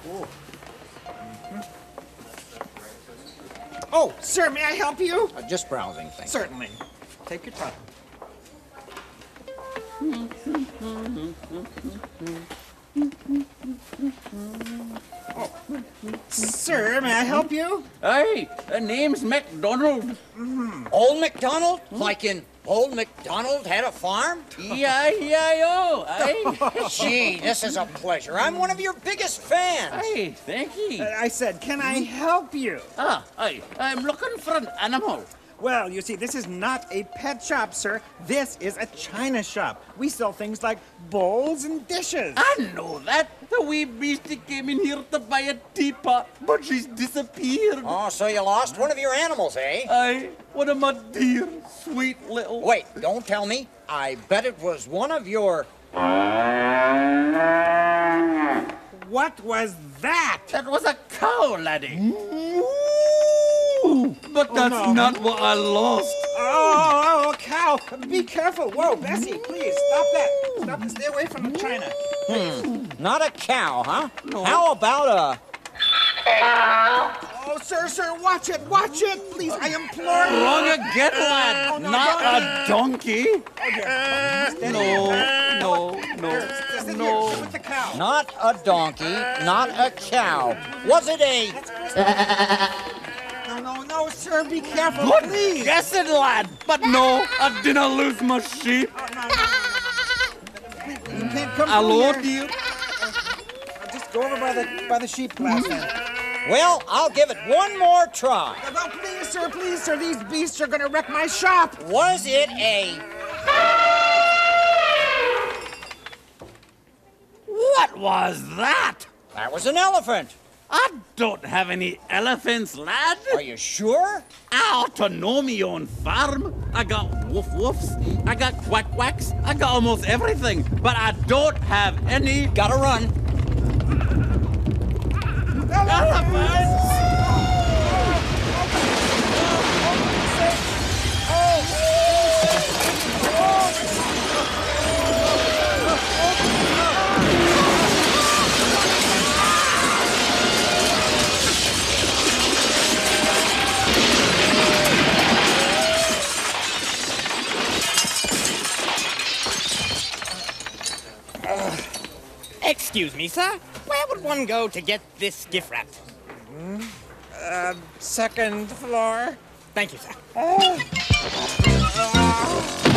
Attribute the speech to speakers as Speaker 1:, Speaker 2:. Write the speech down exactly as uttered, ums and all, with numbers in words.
Speaker 1: Oh, sir, may I help you?
Speaker 2: Uh, just browsing things.
Speaker 1: Certainly. Take your time. Oh. Sir, may I help you?
Speaker 3: Aye, the name's MacDonald.
Speaker 2: Mm-hmm. Old MacDonald? Like in Old MacDonald had a farm?
Speaker 3: E I E I O, aye.
Speaker 2: Gee, this is a pleasure. I'm one of your biggest fans.
Speaker 3: Aye, thank ye.
Speaker 1: Uh, I said, can I help you?
Speaker 3: Ah, aye, I'm looking for an animal.
Speaker 1: Well, you see, this is not a pet shop, sir. This is a china shop. We sell things like bowls and dishes.
Speaker 3: I know that. The wee beastie came in here to buy a teapot, but she's disappeared.
Speaker 2: Oh, so you lost one of your animals, eh?
Speaker 3: Aye, one of my dear, sweet little...
Speaker 2: Wait, don't tell me. I bet it was one of your...
Speaker 1: What was that?
Speaker 3: That was a cow, laddie. But that's
Speaker 1: oh, no.
Speaker 3: not what I lost.
Speaker 1: Oh, oh, a cow. Be careful. Whoa, Bessie, please, stop that. Stop and stay away from the china.
Speaker 2: Hmm, not a cow, huh?
Speaker 3: No.
Speaker 2: How about a...
Speaker 1: Oh, sir, sir, watch it, watch it. Please, I implore you.
Speaker 3: Wrong again, lad.
Speaker 1: Oh, no,
Speaker 3: not
Speaker 1: donkey.
Speaker 3: a donkey.
Speaker 1: Oh, dear. Steady.
Speaker 3: No, no, no,
Speaker 1: Sit here,
Speaker 3: no.
Speaker 1: sit with the cow.
Speaker 2: Not a donkey, not a cow. Was it a...
Speaker 1: No, no, no, sir, be careful,
Speaker 3: Good
Speaker 1: please.
Speaker 3: guessing, lad. But no, I didn't lose my sheep.
Speaker 1: Oh, no, no. You can't come
Speaker 3: Hello,
Speaker 1: through here.
Speaker 3: dear.
Speaker 1: Just go over by the by the sheep glass then.
Speaker 2: Well, I'll give it one more try.
Speaker 1: No, please, sir, please, sir. These beasts are gonna wreck my shop.
Speaker 2: Was it a...
Speaker 3: What was that?
Speaker 2: That was an elephant.
Speaker 3: I don't have any elephants, lad.
Speaker 2: Are you sure?
Speaker 3: I ought to know me own farm. I got woof woofs, I got quack quacks, I got almost everything, but I don't have any.
Speaker 2: Gotta run.
Speaker 3: Elephants!
Speaker 4: Excuse me, sir. Where would one go to get this gift wrap?
Speaker 1: Uh, second floor.
Speaker 4: Thank you, sir.
Speaker 1: Uh, uh,